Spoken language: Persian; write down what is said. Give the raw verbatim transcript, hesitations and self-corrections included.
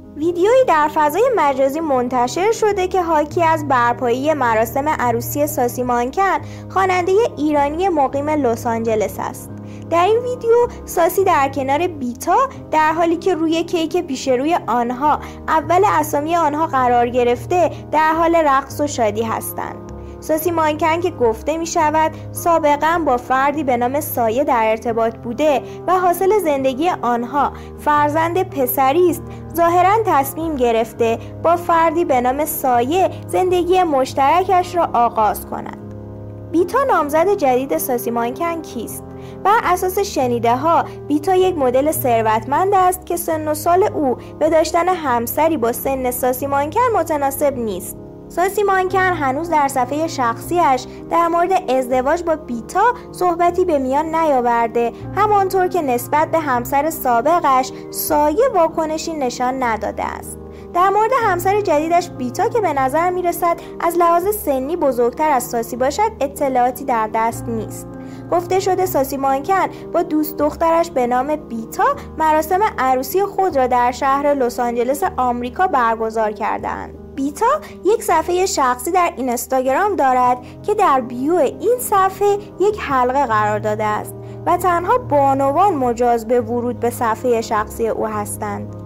ویدیویی در فضای مجازی منتشر شده که حاکی از برپایی مراسم عروسی ساسی مانکن، خواننده ایرانی مقیم لس آنجلس است. در این ویدیو ساسی در کنار بیتا در حالی که روی کیک پیش روی آنها اول اسامی آنها قرار گرفته در حال رقص و شادی هستند. ساسی مانکن که گفته می شود سابقا با فردی به نام سایه در ارتباط بوده و حاصل زندگی آنها فرزند پسری است، ظاهرا تصمیم گرفته با فردی به نام سایه زندگی مشترکش را آغاز کند. بیتا نامزد جدید ساسی مانکن کیست؟ بر اساس شنیده ها بیتا یک مدل ثروتمند است که سن و سال او به داشتن همسری با سن ساسی مانکن متناسب نیست. ساسی مانکن هنوز در صفحه شخصیش در مورد ازدواج با بیتا صحبتی به میان نیاورده، همانطور که نسبت به همسر سابقش سایه واکنشی نشان نداده است. در مورد همسر جدیدش بیتا که به نظر می رسد از لحاظ سنی بزرگتر از ساسی باشد اطلاعاتی در دست نیست. گفته شده ساسی مانکن با دوست دخترش به نام بیتا مراسم عروسی خود را در شهر لس آنجلس آمریکا برگزار کردند. بیتا یک صفحه شخصی در اینستاگرام دارد که در بیو این صفحه یک حلقه قرار داده است و تنها بانوان مجاز به ورود به صفحه شخصی او هستند.